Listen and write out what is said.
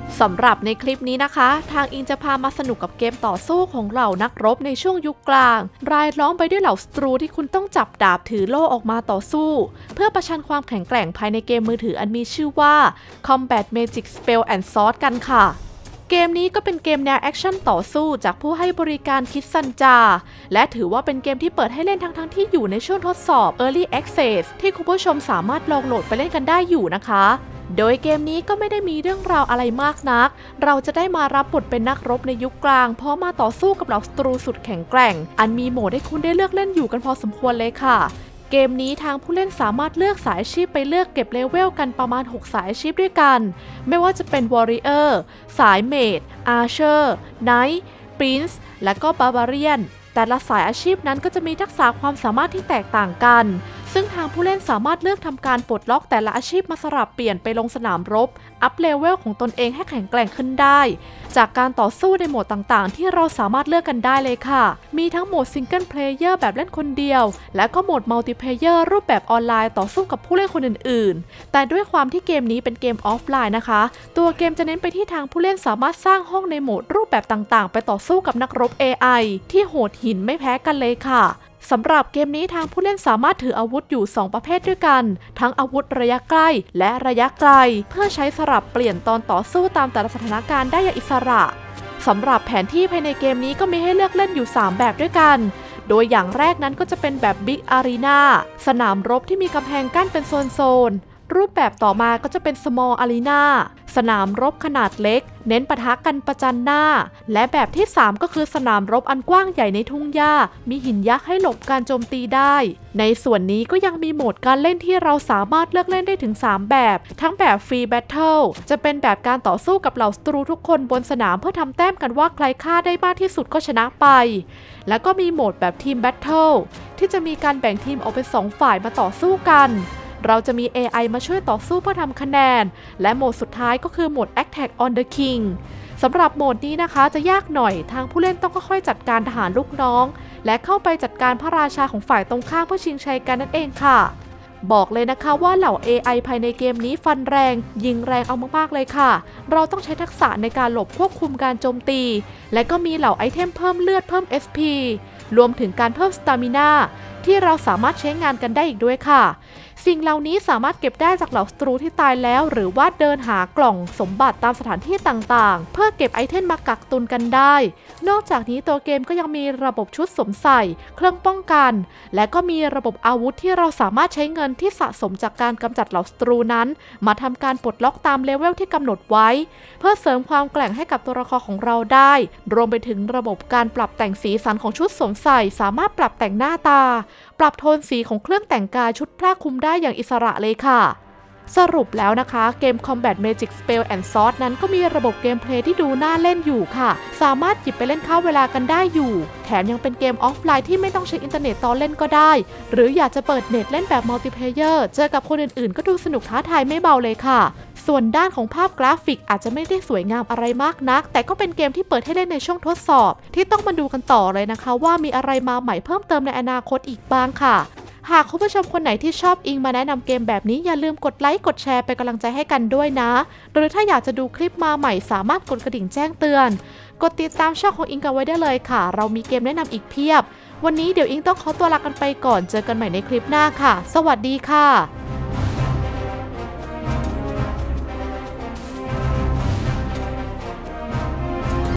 สำหรับในคลิปนี้นะคะทางอิงจะพามาสนุกกับเกมต่อสู้ของเหล่านักรบในช่วงยุคกลางรายล้อมไปด้วยเหล่าศัตรูที่คุณต้องจับดาบถือโล่ออกมาต่อสู้เพื่อประชันความแข็งแกร่งภายในเกมมือถืออันมีชื่อว่า Combat Magic Spell and Sword กันค่ะเกมนี้ก็เป็นเกมแนวแอคชั่นต่อสู้จากผู้ให้บริการคิดซันจาและถือว่าเป็นเกมที่เปิดให้เล่นทั้งที่อยู่ในช่วงทดสอบ Early Access ที่คุณผู้ชมสามารถลองโหลดไปเล่นกันได้อยู่นะคะโดยเกมนี้ก็ไม่ได้มีเรื่องราวอะไรมากนักเราจะได้มารับบทเป็นนักรบในยุคกลางพร้อมมาต่อสู้กับเหล่าศัตรูสุดแข็งแกร่งอันมีโหมดให้คุณได้เลือกเล่นอยู่กันพอสมควรเลยค่ะเกมนี้ทางผู้เล่นสามารถเลือกสายอาชีพไปเลือกเก็บเลเวลกันประมาณ6สายอาชีพด้วยกันไม่ว่าจะเป็น Warrior สาย Mage Archer Knight Prince และก็ Barbarian แต่ละสายอาชีพนั้นก็จะมีทักษะความสามารถที่แตกต่างกันซึ่งทางผู้เล่นสามารถเลือกทำการปลดล็อกแต่ละอาชีพมาสลับเปลี่ยนไปลงสนามรบอัพเลเวลของตนเองให้แข็งแกร่งขึ้นได้จากการต่อสู้ในโหมดต่างๆที่เราสามารถเลือกกันได้เลยค่ะมีทั้งโหมดซิงเกิลเพลเยอร์แบบเล่นคนเดียวและก็โหมดมัลติเพลเยอร์รูปแบบออนไลน์ต่อสู้กับผู้เล่นคนอื่นๆแต่ด้วยความที่เกมนี้เป็นเกมออฟไลน์นะคะตัวเกมจะเน้นไปที่ทางผู้เล่นสามารถสร้างห้องในโหมดรูปแบบต่างๆไปต่อสู้กับนักรบ AI ที่โหดหินไม่แพ้กันเลยค่ะสำหรับเกมนี้ทางผู้เล่นสามารถถืออาวุธอยู่2ประเภทด้วยกันทั้งอาวุธระยะใกล้และระยะไกลเพื่อใช้สลับเปลี่ยนตอนต่อสู้ตามแต่ละสถานการณ์ได้อย่างอิสระสำหรับแผนที่ภายในเกมนี้ก็มีให้เลือกเล่นอยู่3แบบด้วยกันโดยอย่างแรกนั้นก็จะเป็นแบบ Big Arena สนามรบที่มีกำแพงกั้นเป็นโซนรูปแบบต่อมาก็จะเป็น Small Arena สนามรบขนาดเล็กเน้นปะทะกันประจันหน้าและแบบที่3ก็คือสนามรบอันกว้างใหญ่ในทุ่งหญ้ามีหินยักษ์ให้หลบการโจมตีได้ในส่วนนี้ก็ยังมีโหมดการเล่นที่เราสามารถเลือกเล่นได้ถึง3แบบทั้งแบบ Free Battle จะเป็นแบบการต่อสู้กับเหล่าศัตรูทุกคนบนสนามเพื่อทำแต้มกันว่าใครฆ่าได้มากที่สุดก็ชนะไปแล้วก็มีโหมดแบบ Team Battle ที่จะมีการแบ่งทีมออกเป็น2ฝ่ายมาต่อสู้กันเราจะมี AI มาช่วยต่อสู้เพื่อทำคะแนนและโหมดสุดท้ายก็คือโหมด Attack on the King สำหรับโหมดนี้นะคะจะยากหน่อยทางผู้เล่นต้องค่อยๆจัดการทหารลูกน้องและเข้าไปจัดการพระราชาของฝ่ายตรงข้ามเพื่อชิงชัยกันนั่นเองค่ะบอกเลยนะคะว่าเหล่า AI ภายในเกมนี้ฟันแรงยิงแรงเอามากๆเลยค่ะเราต้องใช้ทักษะในการหลบควบคุมการโจมตีและก็มีเหล่าไอเทมเพิ่มเลือดเพิ่ม SP รวมถึงการเพิ่มสตามินาที่เราสามารถใช้งานกันได้อีกด้วยค่ะสิ่งเหล่านี้สามารถเก็บได้จากเหล่าศัตรูที่ตายแล้วหรือว่าเดินหากล่องสมบัติตามสถานที่ต่างๆเพื่อเก็บไอเทมมากักตุนกันได้นอกจากนี้ตัวเกมก็ยังมีระบบชุดสวมใส่เครื่องป้องกันและก็มีระบบอาวุธที่เราสามารถใช้เงินที่สะสมจากการกำจัดเหล่าศัตรูนั้นมาทำการปลดล็อกตามเลเวลที่กำหนดไว้เพื่อเสริมความแกร่งให้กับตัวละครของเราได้รวมไปถึงระบบการปรับแต่งสีสันของชุดสวมใส่สามารถปรับแต่งหน้าตาปรับโทนสีของเครื่องแต่งกายชุดผ้าคลุมได้อย่างอิสระเลยค่ะสรุปแล้วนะคะเกม Combat Magic Spell and Sword นั้นก็มีระบบเกมเพลย์ที่ดูน่าเล่นอยู่ค่ะสามารถหยิบไปเล่นเข้าเวลากันได้อยู่แถมยังเป็นเกมออฟไลน์ที่ไม่ต้องใช้อินเทอร์เน็ตตอนเล่นก็ได้หรืออยากจะเปิดเน็ตเล่นแบบมัลติเพลเยอร์เจอกับคนอื่นๆก็ดูสนุกท้าทายไม่เบาเลยค่ะส่วนด้านของภาพกราฟิกอาจจะไม่ได้สวยงามอะไรมากนักแต่ก็เป็นเกมที่เปิดให้เล่นในช่วงทดสอบที่ต้องมาดูกันต่อเลยนะคะว่ามีอะไรมาใหม่เพิ่มเติมในอนาคตอีกบ้างค่ะหากคุณผู้ชมคนไหนที่ชอบอิงมาแนะนำเกมแบบนี้อย่าลืมกดไลค์กดแชร์เป็นกำลังใจให้กันด้วยนะหรือถ้าอยากจะดูคลิปมาใหม่สามารถกดกระดิ่งแจ้งเตือนกดติดตามช่องของอิงกันไว้ได้เลยค่ะเรามีเกมแนะนำอีกเพียบวันนี้เดี๋ยวอิงต้องขอตัวลากันไปก่อนเจอกันใหม่ในคลิปหน้าค่ะสวัสดีค่ะ